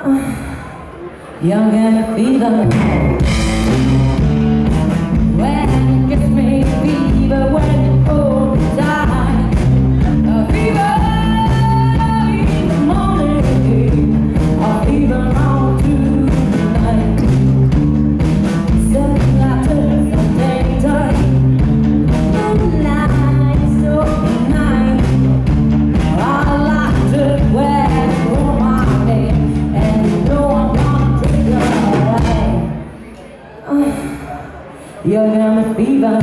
Young and fever. When you kiss me, fever. When you hold me tight, a fever in the morning, a fever all through the night. Something like this, a daytime, moonlight, so night. I like to wear it on my head, and you know I'm gonna treat you right. You're gonna fever.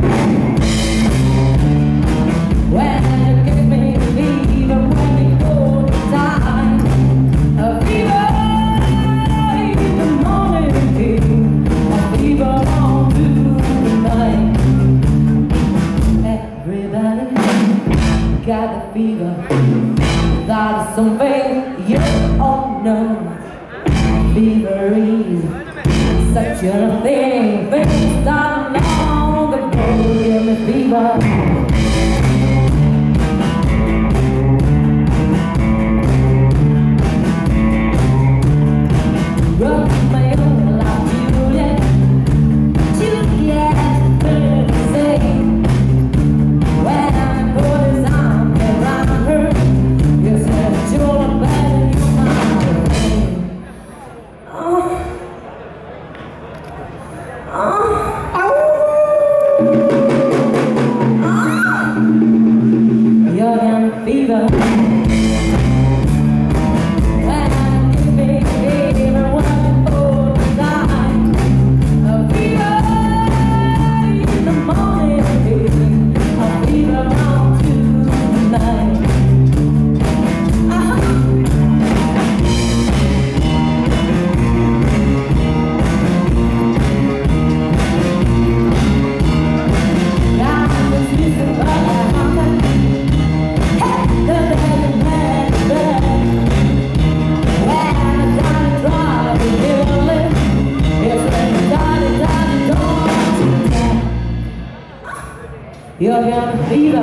When you kiss me, fever. When you hold me tight, a fever in the morning, a fever all through the night. Everybody got the fever. That is something you all know. Fever is such a thing. Things that long ago give me fever. You're gonna fever. When you make fever, when you hold me tight, a fever in the morning, a fever all through the night. You're gonna fever.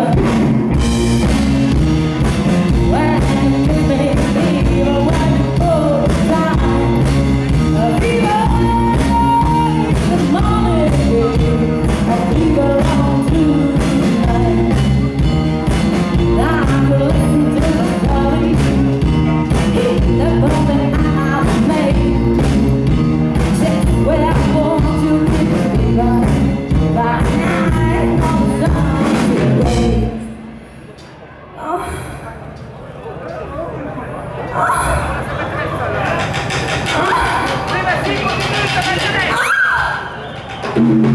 When you kiss me, fever. When you hold me tight, a fever in the morning, a fever all through the night. Now I'm gonna listen to the story, the book that I've made. Just where I want to get the fever by night on the sun. Prima 5 minuti,